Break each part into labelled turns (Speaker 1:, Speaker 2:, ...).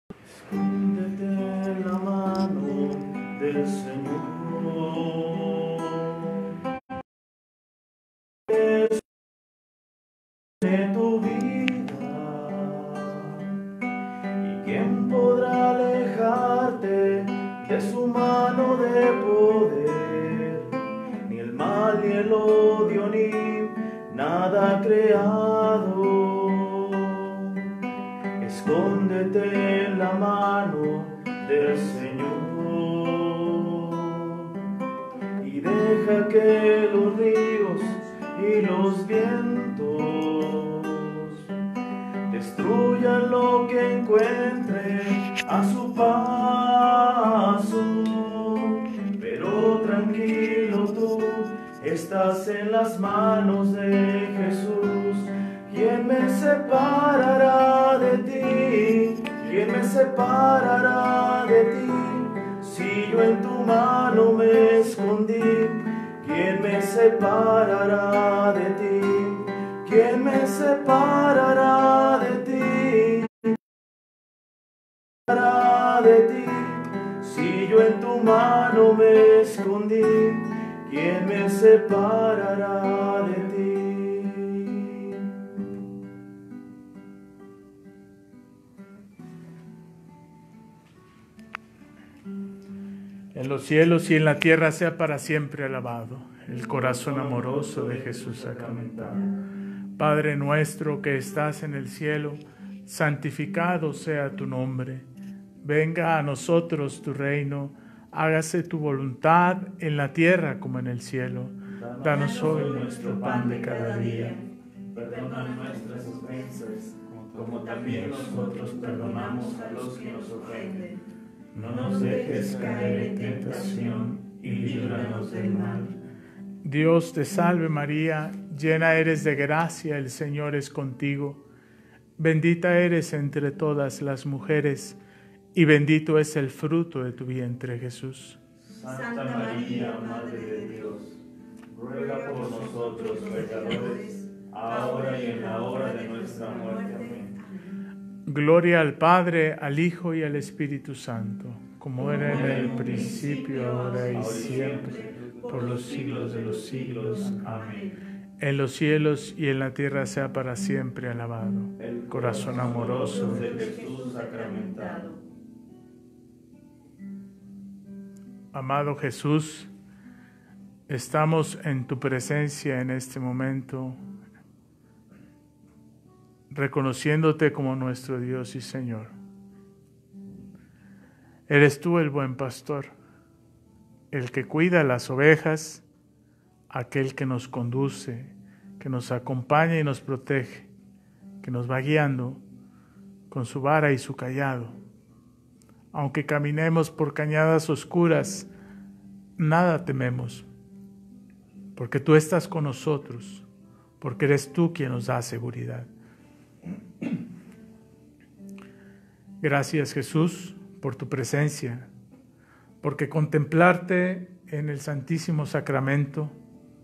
Speaker 1: Escóndete en la mano del Señor. Es de tu vida. ¿Y quién podrá alejarte de su mano de poder? Ni el mal, ni el odio, ni nada creado. Escóndete en la mano del Señor y deja que los ríos y los vientos destruyan lo que encuentren a su paso. Pero tranquilo tú, estás en las manos de Jesús. ¿Quién me separará de ti? ¿Quién me separará de ti? Si yo en tu mano me escondí, ¿quién me separará de ti? ¿Quién me separará de ti? De ti, si yo en tu mano me escondí, ¿quién me separará de ti?
Speaker 2: En los cielos y en la tierra sea para siempre alabado el corazón amoroso de Jesús sacramentado. Padre nuestro que estás en el cielo, santificado sea tu nombre. Venga a nosotros tu reino, hágase tu voluntad en la tierra como en el cielo. Danos hoy nuestro pan de cada día.
Speaker 1: Perdona nuestras ofensas, como también nosotros perdonamos a los que nos ofenden. No nos dejes caer en tentación y líbranos del mal.
Speaker 2: Dios te salve María, llena eres de gracia, el Señor es contigo. Bendita eres entre todas las mujeres, y bendito es el fruto de tu vientre, Jesús.
Speaker 1: Santa María, Madre de Dios, ruega por nosotros pecadores, ahora y en la hora de nuestra muerte. Amén.
Speaker 2: Gloria al Padre, al Hijo y al Espíritu Santo, como era en el principio, ahora y siempre, por los siglos de los siglos. Amén. En los cielos y en la tierra sea para siempre alabado el corazón amoroso de
Speaker 1: Jesús sacramentado.
Speaker 2: Amado Jesús, estamos en tu presencia en este momento, reconociéndote como nuestro Dios y Señor. Eres tú el buen pastor, el que cuida las ovejas, aquel que nos conduce, que nos acompaña y nos protege, que nos va guiando con su vara y su cayado. Aunque caminemos por cañadas oscuras, nada tememos, porque tú estás con nosotros, porque eres tú quien nos da seguridad. Gracias, Jesús, por tu presencia, porque contemplarte en el Santísimo Sacramento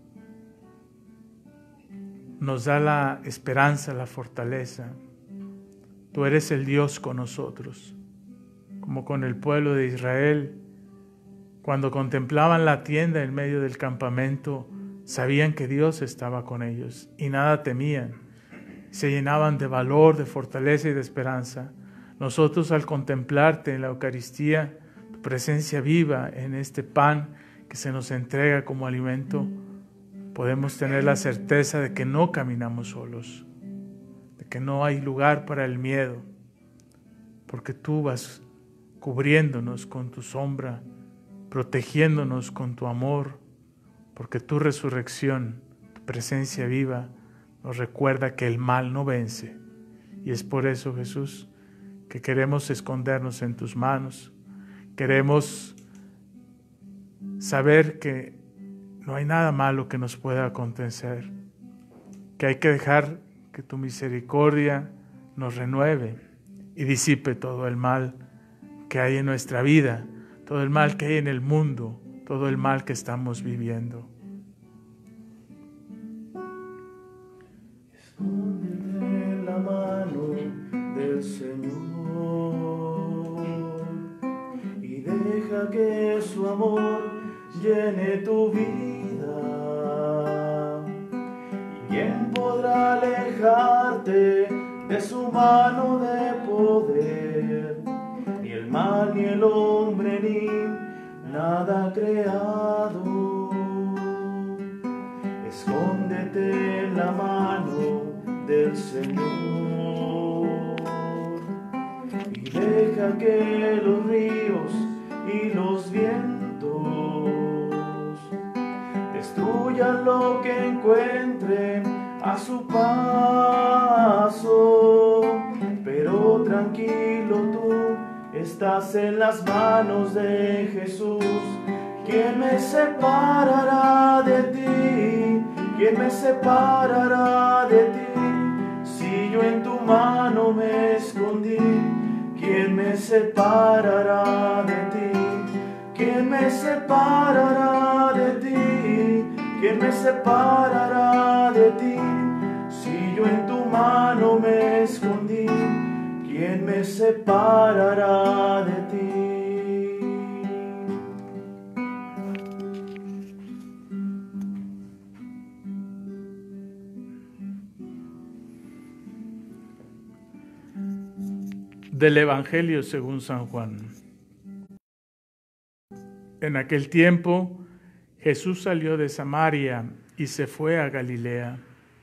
Speaker 2: nos da la esperanza, la fortaleza. Tú eres el Dios con nosotros, como con el pueblo de Israel. Cuando contemplaban la tienda en medio del campamento, sabían que Dios estaba con ellos y nada temían. Se llenaban de valor, de fortaleza y de esperanza. Nosotros, al contemplarte en la Eucaristía, tu presencia viva en este pan que se nos entrega como alimento, podemos tener la certeza de que no caminamos solos, de que no hay lugar para el miedo, porque tú vas cubriéndonos con tu sombra, protegiéndonos con tu amor, porque tu resurrección, tu presencia viva, nos recuerda que el mal no vence. Y es por eso, Jesús, que queremos escondernos en tus manos. Queremos saber que no hay nada malo que nos pueda acontecer, que hay que dejar que tu misericordia nos renueve y disipe todo el mal que hay en nuestra vida, todo el mal que hay en el mundo, todo el mal que estamos viviendo.
Speaker 1: Escóndete en la mano del Señor Deja que su amor llene tu vida. ¿Y quién podrá alejarte de su mano de poder? Ni el mal, ni el hombre, ni nada creado. Escóndete en la mano del Señor y deja que los ríos y los vientos destruyan lo que encuentren a su paso. Pero tranquilo, tú estás en las manos de Jesús. ¿Quién me separará de ti? ¿Quién me separará de ti? Si yo en tu mano me escondí. ¿Quién me separará de ti? ¿Quién me separará de ti? ¿Quién me separará de ti? Si yo en tu mano me escondí. ¿Quién me separará de ti?
Speaker 2: Del Evangelio según San Juan. En aquel tiempo, Jesús salió de Samaria y se fue a Galilea.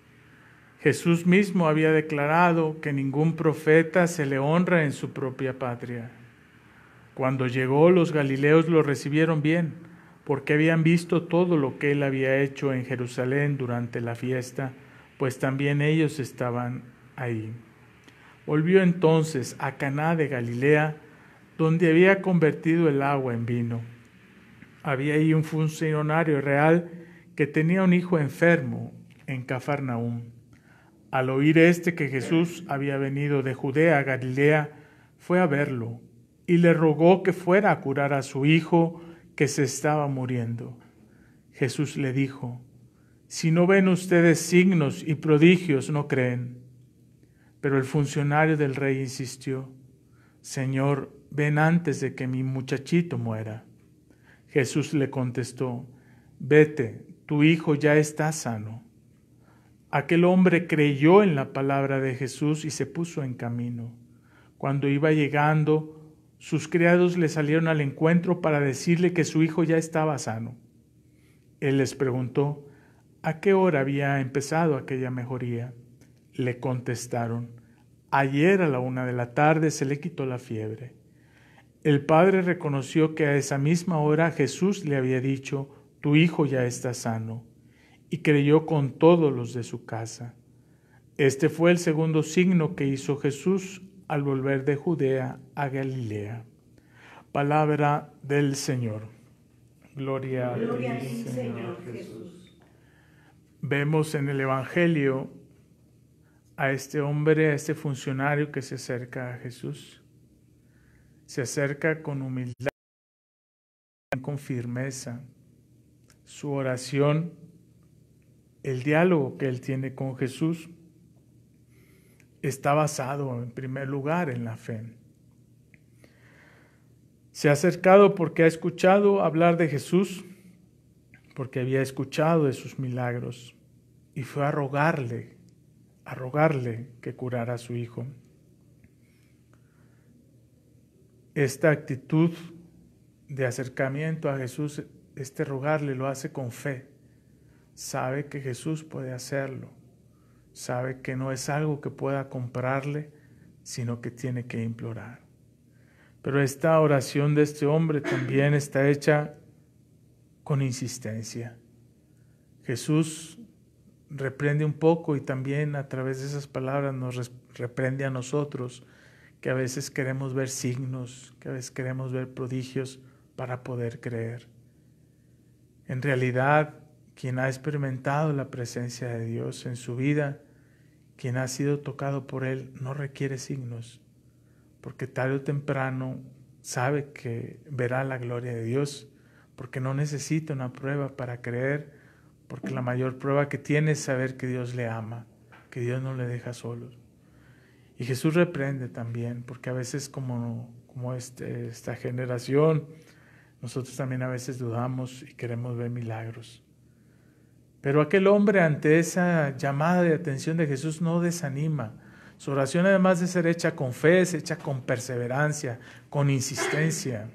Speaker 2: Jesús mismo había declarado que ningún profeta se le honra en su propia patria. Cuando llegó, los galileos lo recibieron bien, porque habían visto todo lo que él había hecho en Jerusalén durante la fiesta, pues también ellos estaban ahí. Volvió entonces a Caná de Galilea, donde había convertido el agua en vino. Había ahí un funcionario real que tenía un hijo enfermo en Cafarnaúm. Al oír que Jesús había venido de Judea a Galilea, fue a verlo y le rogó que fuera a curar a su hijo que se estaba muriendo. Jesús le dijo: si no ven ustedes signos y prodigios, no creen. Pero el funcionario del rey insistió: Señor, ven antes de que mi muchachito muera. Jesús le contestó: vete, tu hijo ya está sano. Aquel hombre creyó en la palabra de Jesús y se puso en camino. Cuando iba llegando, sus criados le salieron al encuentro para decirle que su hijo ya estaba sano. Él les preguntó a qué hora había empezado aquella mejoría. Le contestaron: ayer a la 1:00 p.m. se le quitó la fiebre. El padre reconoció que a esa misma hora Jesús le había dicho: tu hijo ya está sano, y creyó con todos los de su casa. Este fue el segundo signo que hizo Jesús al volver de Judea a Galilea. Palabra del Señor. Gloria a ti, Señor Jesús. Vemos en el Evangelio a este hombre, a este funcionario que se acerca a Jesús. Se acerca con humildad, con firmeza. Su oración, el diálogo que él tiene con Jesús, está basado en primer lugar en la fe. Se ha acercado porque ha escuchado hablar de Jesús, porque había escuchado de sus milagros, y fue a rogarle que curara a su hijo. Esta actitud de acercamiento a Jesús, este rogarle, lo hace con fe. Sabe que Jesús puede hacerlo. Sabe que no es algo que pueda comprarle, sino que tiene que implorar. Pero esta oración de este hombre también está hecha con insistencia. Jesús reprende un poco y también a través de esas palabras nos reprende a nosotros, que a veces queremos ver signos, que a veces queremos ver prodigios para poder creer. En realidad, quien ha experimentado la presencia de Dios en su vida, quien ha sido tocado por Él, no requiere signos, porque tarde o temprano sabe que verá la gloria de Dios, porque no necesita una prueba para creer, porque la mayor prueba que tiene es saber que Dios le ama, que Dios no le deja solo. Y Jesús reprende también, porque a veces como esta generación Nosotros también a veces dudamos y queremos ver milagros. Pero aquel hombre, ante esa llamada de atención de Jesús, no desanima. Su oración, además de ser hecha con fe, es hecha con perseverancia, con insistencia.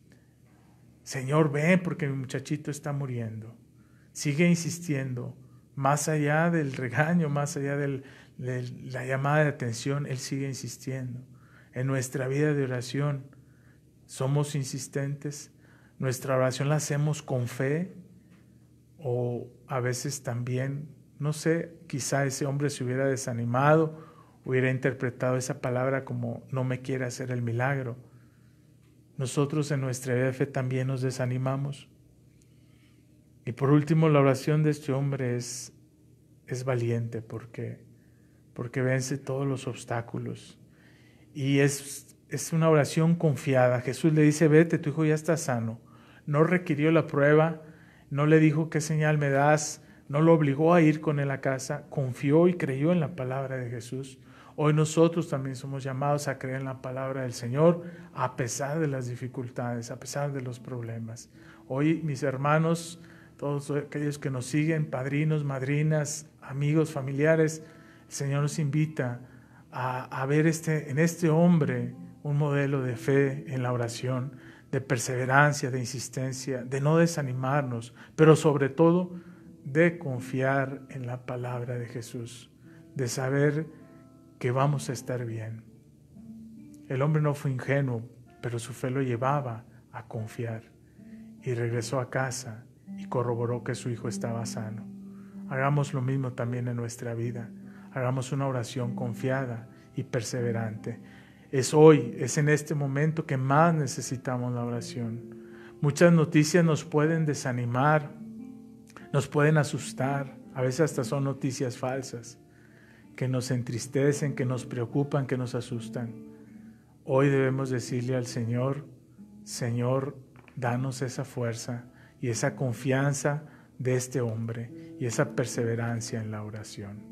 Speaker 2: Señor, ven porque mi muchachito está muriendo. Sigue insistiendo, más allá del regaño, más allá de la llamada de atención, Él sigue insistiendo. En nuestra vida de oración somos insistentes, nuestra oración la hacemos con fe, o a veces también, no sé, quizá ese hombre se hubiera desanimado, hubiera interpretado esa palabra como no me quiere hacer el milagro. Nosotros en nuestra vida de fe también nos desanimamos. Y por último, la oración de este hombre es valiente porque vence todos los obstáculos. Y es una oración confiada. Jesús le dice, vete, tu hijo ya está sano. No requirió la prueba, no le dijo qué señal me das, no lo obligó a ir con él a casa, confió y creyó en la palabra de Jesús. Hoy nosotros también somos llamados a creer en la palabra del Señor a pesar de las dificultades, a pesar de los problemas. Hoy, mis hermanos, todos aquellos que nos siguen, padrinos, madrinas, amigos, familiares, el Señor nos invita a ver en este hombre un modelo de fe en la oración, de perseverancia, de insistencia, de no desanimarnos, pero sobre todo de confiar en la palabra de Jesús, de saber que vamos a estar bien. El hombre no fue ingenuo, pero su fe lo llevaba a confiar y regresó a casa y corroboró que su hijo estaba sano. Hagamos lo mismo también en nuestra vida. Hagamos una oración confiada y perseverante. Es hoy, es en este momento que más necesitamos la oración. Muchas noticias nos pueden desanimar, nos pueden asustar, a veces hasta son noticias falsas, que nos entristecen, que nos preocupan, que nos asustan. Hoy debemos decirle al Señor, Señor, danos esa fuerza y esa confianza de este hombre y esa perseverancia en la oración.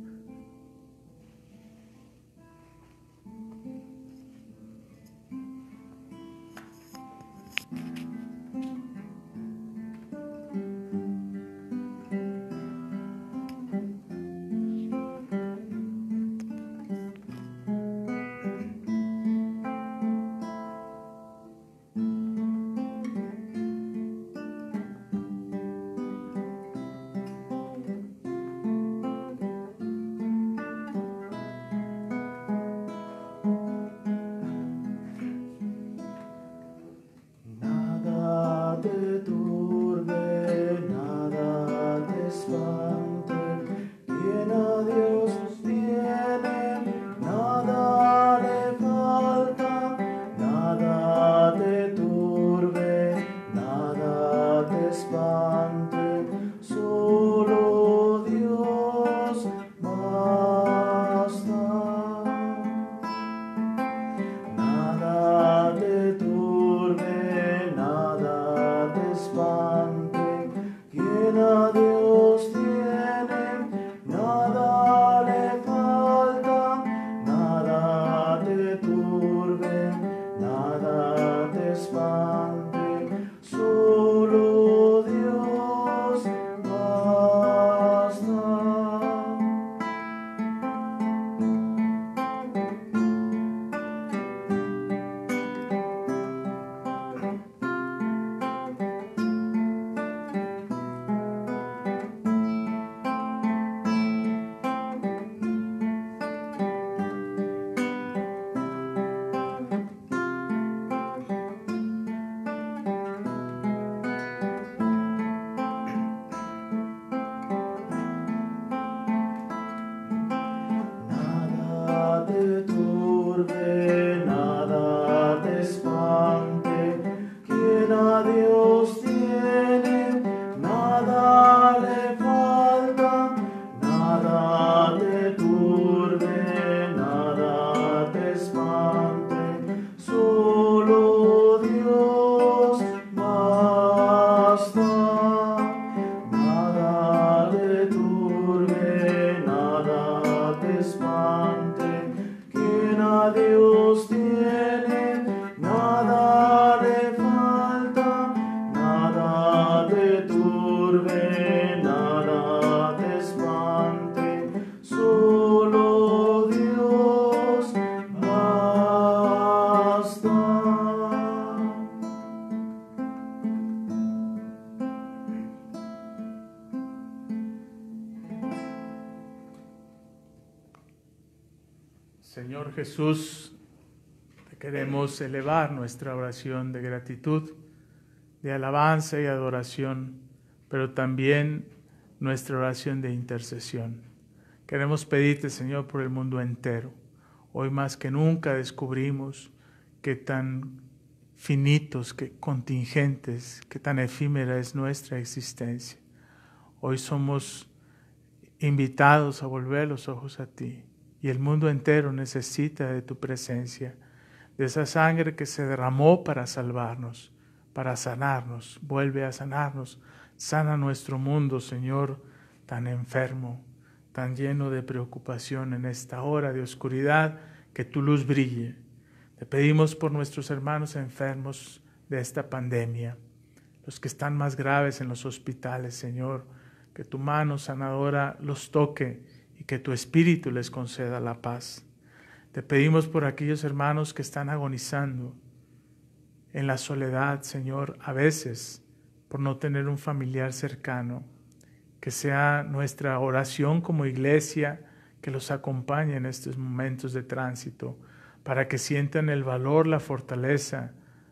Speaker 2: Señor Jesús, te queremos elevar nuestra oración de gratitud, de alabanza y adoración, pero también nuestra oración de intercesión. Queremos pedirte, Señor, por el mundo entero. Hoy más que nunca descubrimos que tan finitos, que contingentes, que tan efímera es nuestra existencia. Hoy somos invitados a volver los ojos a ti, y el mundo entero necesita de tu presencia, de esa sangre que se derramó para salvarnos, para sanarnos. Vuelve a sanarnos, sana nuestro mundo, Señor, tan enfermo, tan lleno de preocupación en esta hora de oscuridad, que tu luz brille. Te pedimos por nuestros hermanos enfermos de esta pandemia, los que están más graves en los hospitales, Señor, que tu mano sanadora los toque y que tu Espíritu les conceda la paz. Te pedimos por aquellos hermanos que están agonizando en la soledad, Señor, a veces por no tener un familiar cercano, que sea nuestra oración como iglesia que los acompañe en estos momentos de tránsito, para que sientan el valor, la fortaleza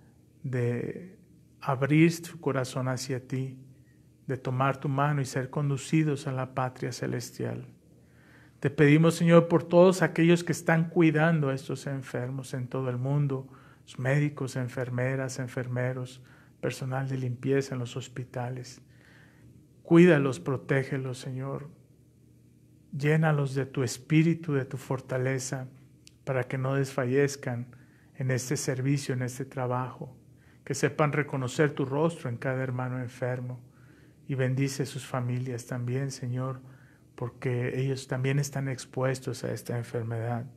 Speaker 2: de abrir su corazón hacia ti, de tomar tu mano y ser conducidos a la patria celestial. Te pedimos, Señor, por todos aquellos que están cuidando a estos enfermos en todo el mundo, los médicos, enfermeras, enfermeros, personal de limpieza en los hospitales. Cuídalos, protégelos, Señor. Llénalos de tu espíritu, de tu fortaleza, para que no desfallezcan en este servicio, en este trabajo. Que sepan reconocer tu rostro en cada hermano enfermo. Y bendice sus familias también, Señor, porque ellos también están expuestos a esta enfermedad.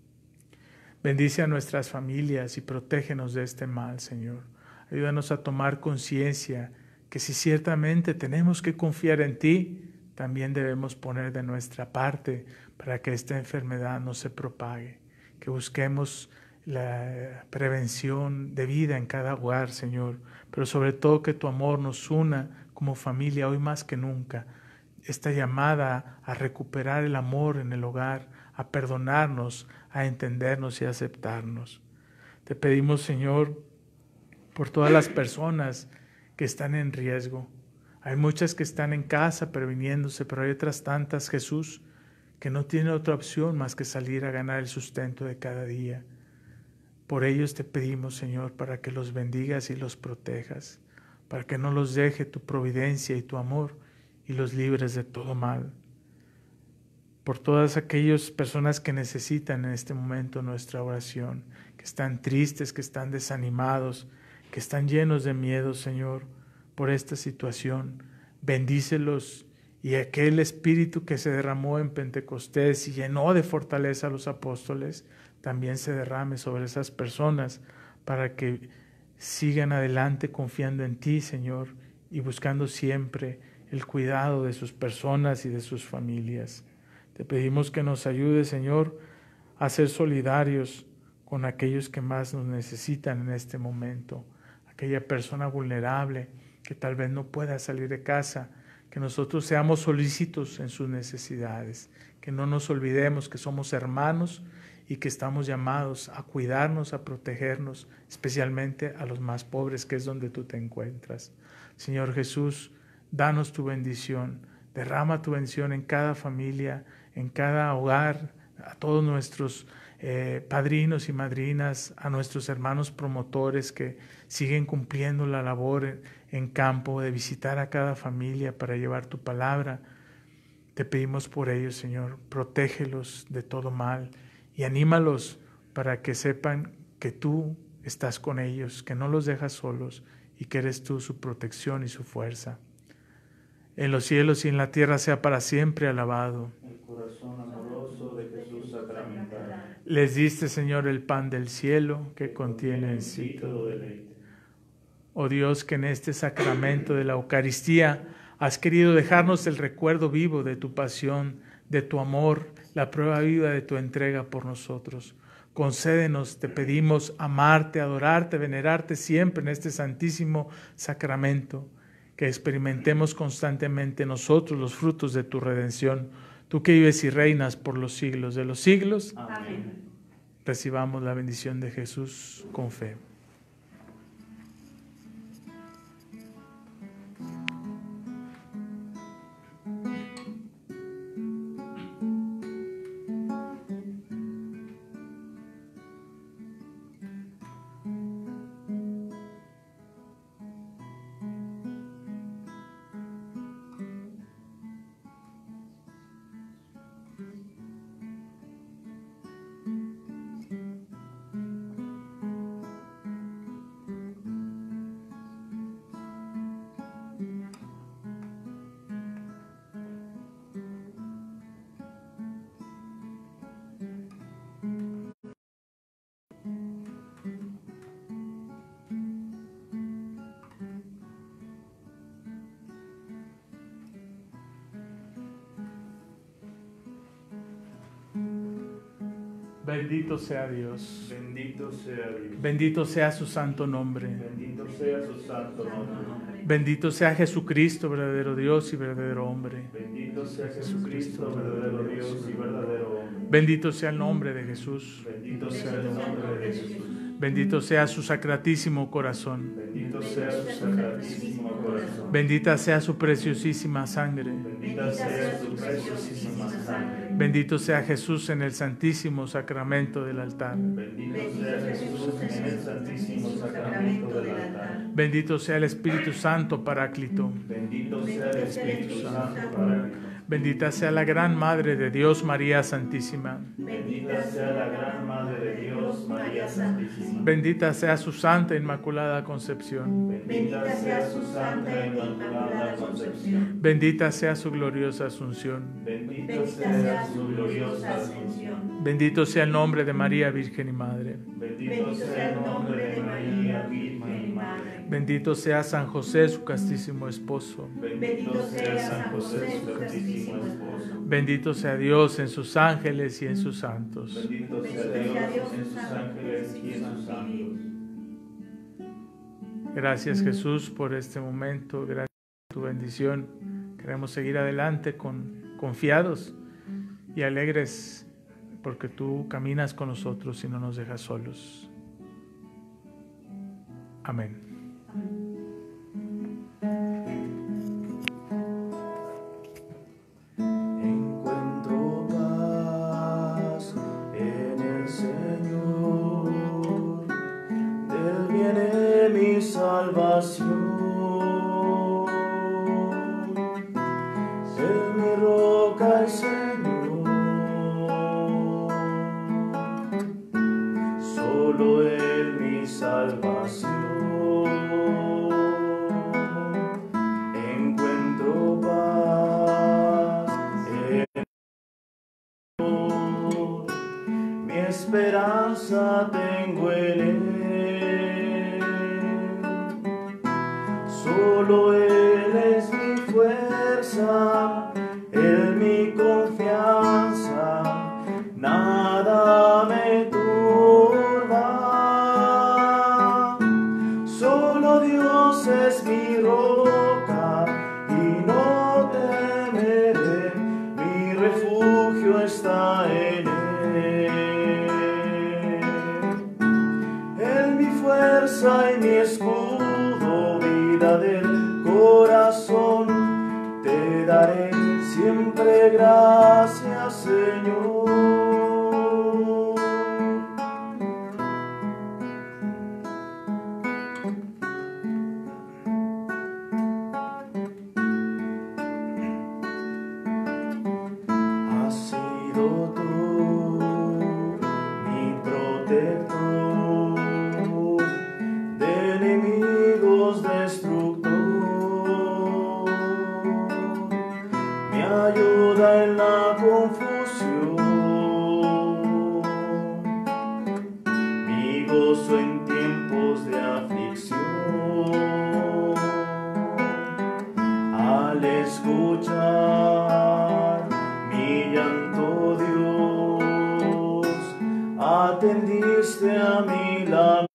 Speaker 2: Bendice a nuestras familias y protégenos de este mal, Señor. Ayúdanos a tomar conciencia que si ciertamente tenemos que confiar en ti, también debemos poner de nuestra parte para que esta enfermedad no se propague. Que busquemos la prevención de vida en cada hogar, Señor, pero sobre todo que tu amor nos una como familia hoy más que nunca. Esta llamada a recuperar el amor en el hogar, a perdonarnos, a entendernos y a aceptarnos. Te pedimos, Señor, por todas las personas que están en riesgo. Hay muchas que están en casa previniéndose, pero hay otras tantas, Jesús, que no tienen otra opción más que salir a ganar el sustento de cada día. Por ellos te pedimos, Señor, para que los bendigas y los protejas, para que no los deje tu providencia y tu amor y los libres de todo mal. Por todas aquellas personas que necesitan en este momento nuestra oración, que están tristes, que están desanimados, que están llenos de miedo, Señor, por esta situación. Bendícelos, y aquel espíritu que se derramó en Pentecostés y llenó de fortaleza a los apóstoles, también se derrame sobre esas personas para que sigan adelante confiando en ti, Señor, y buscando siempre el cuidado de sus personas y de sus familias. Te pedimos que nos ayudes, Señor, a ser solidarios con aquellos que más nos necesitan en este momento. Aquella persona vulnerable que tal vez no pueda salir de casa, que nosotros seamos solícitos en sus necesidades, que no nos olvidemos que somos hermanos y que estamos llamados a cuidarnos, a protegernos, especialmente a los más pobres, que es donde tú te encuentras. Señor Jesús, danos tu bendición, derrama tu bendición en cada familia, en cada hogar, a todos nuestros padrinos y madrinas, a nuestros hermanos promotores que siguen cumpliendo la labor en campo de visitar a cada familia para llevar tu palabra. Te pedimos por ellos, Señor, protégelos de todo mal y anímalos para que sepan que tú estás con ellos, que no los dejas solos y que eres tú su protección y su fuerza. En los cielos y en la tierra sea para siempre alabado.
Speaker 1: El corazón amoroso de Jesús sacramental.
Speaker 2: Les diste, Señor, el pan del cielo que contiene en sí todo deleite. Oh Dios, que en este sacramento de la Eucaristía has querido dejarnos el recuerdo vivo de tu pasión, de tu amor, la prueba viva de tu entrega por nosotros. Concédenos, te pedimos, amarte, adorarte, venerarte siempre en este santísimo sacramento, que experimentemos constantemente nosotros los frutos de tu redención, tú que vives y reinas por los siglos de los siglos.
Speaker 1: Amén.
Speaker 2: recibamos la bendición de Jesús con fe. Bendito sea Dios.
Speaker 1: Bendito sea Dios.
Speaker 2: Bendito sea su santo nombre.
Speaker 1: Bendito sea su santo nombre.
Speaker 2: Bendito sea Jesucristo, verdadero Dios y verdadero hombre.
Speaker 1: Bendito sea Jesucristo, verdadero Dios y verdadero hombre.
Speaker 2: Bendito sea el nombre de Jesús.
Speaker 1: Bendito sea el nombre de Jesús.
Speaker 2: Bendito sea su sacratísimo corazón.
Speaker 1: Bendito sea su sacratísimo corazón.
Speaker 2: Bendita sea su preciosísima sangre.
Speaker 1: Bendita sea su preciosísima sangre.
Speaker 2: Bendito sea Jesús en el santísimo sacramento del altar.
Speaker 1: Bendito sea Jesús en el santísimo sacramento del altar.
Speaker 2: Bendito sea el Espíritu Santo Paráclito.
Speaker 1: Bendito sea el Espíritu Santo Paráclito.
Speaker 2: Bendita sea la gran Madre de Dios, María Santísima.
Speaker 1: Bendita sea la gran Madre de Dios, María Santísima.
Speaker 2: Bendita sea su Santa Inmaculada Concepción.
Speaker 1: Bendita sea su Santa Inmaculada Concepción.
Speaker 2: Bendita sea su gloriosa Asunción.
Speaker 1: Bendito sea su gloriosa Asunción.
Speaker 2: Bendito sea el nombre de María Virgen y Madre.
Speaker 1: Bendito sea el nombre de María Virgen y Madre.
Speaker 2: Bendito sea San José, su castísimo esposo.
Speaker 1: Bendito sea San José, su castísimo esposo.
Speaker 2: Bendito sea Dios en sus ángeles y en sus santos.
Speaker 1: Bendito sea Dios en sus ángeles y en sus santos.
Speaker 2: Gracias, Jesús, por este momento. Gracias por tu bendición. Queremos seguir adelante confiados y alegres porque tú caminas con nosotros y no nos dejas solos. Amén.
Speaker 1: Encuentro paz en el Señor, de Él viene mi salvación. Es mi roca el Señor, solo Él mi salvación. Encuentro paz en el Señor, mi esperanza tengo en Él. Solo Él es mi fuerza, Él mi confianza, nada me turba. Solo Dios es mi roca y no temeré, mi refugio está en Él. Él mi fuerza y mi escudo, vida del corazón, te daré siempre gracias, Señor. Has sido tú mi protector, de enemigos destructor, mi ayuda en la confusión, mi gozo en tiempos de aflicción. Al escuchar mi llanto, Dios, atendiste a mi lamento.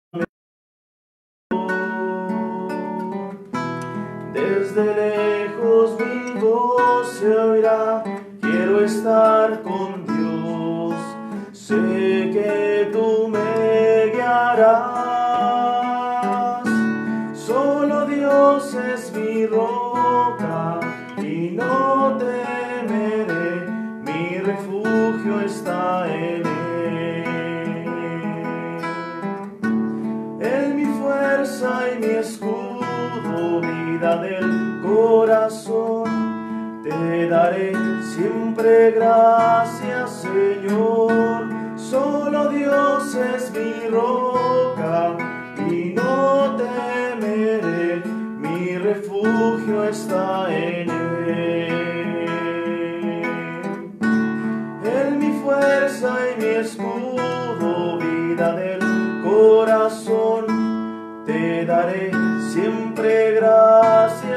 Speaker 1: Desde lejos mi voz se oirá, quiero estar con Dios. sé que tú me guiarás. Solo Dios es mi roca y no temeré, mi refugio está en Él. Él mi fuerza y mi escudo, vida del corazón, te daré siempre gracias, Señor. Solo Dios es mi roca y no temeré, mi refugio está en Él. Él mi fuerza y mi escudo, vida del corazón, te daré siempre gracias,